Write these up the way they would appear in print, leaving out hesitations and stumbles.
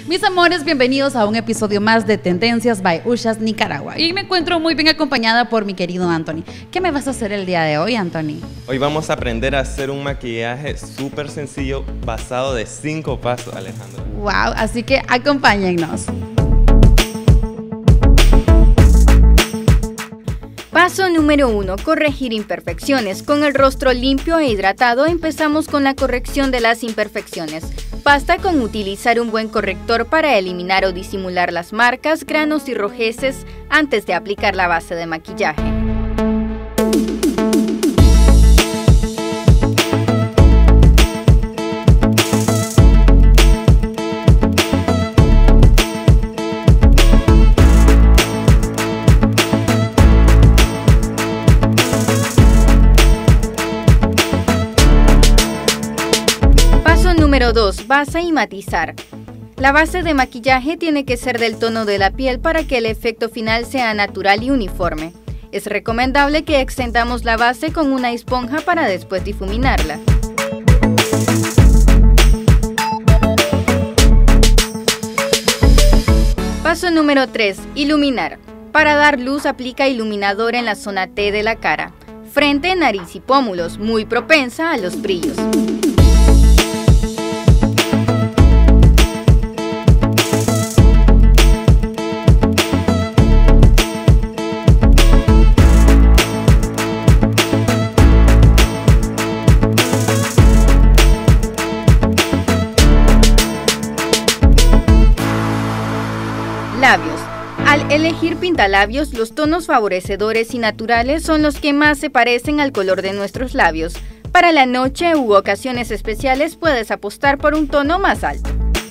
Mis amores, bienvenidos a un episodio más de Tendencias by Ushas Nicaragua. Y me encuentro muy bien acompañada por mi querido Anthony. ¿Qué me vas a hacer el día de hoy, Anthony? Hoy vamos a aprender a hacer un maquillaje súper sencillo basado de 5 pasos, Alejandra. Wow, así que acompáñennos. Paso número 1. Corregir imperfecciones. Con el rostro limpio e hidratado empezamos con la corrección de las imperfecciones. Basta con utilizar un buen corrector para eliminar o disimular las marcas, granos y rojeces antes de aplicar la base de maquillaje. Número 2. Base y matizar. La base de maquillaje tiene que ser del tono de la piel para que el efecto final sea natural y uniforme. Es recomendable que extendamos la base con una esponja para después difuminarla. Paso número 3. Iluminar. Para dar luz, aplica iluminador en la zona T de la cara, frente, nariz y pómulos, muy propensa a los brillos. Labios. Al elegir pintalabios, los tonos favorecedores y naturales son los que más se parecen al color de nuestros labios. Para la noche u ocasiones especiales puedes apostar por un tono más alto.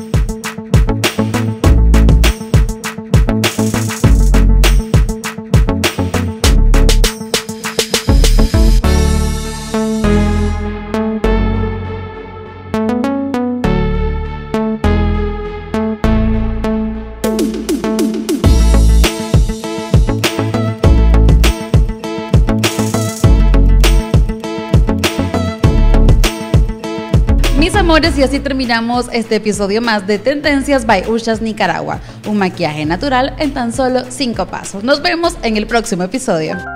Mis amores, y así terminamos este episodio más de Tendencias by Ushas Nicaragua. Un maquillaje natural en tan solo 5 pasos. Nos vemos en el próximo episodio.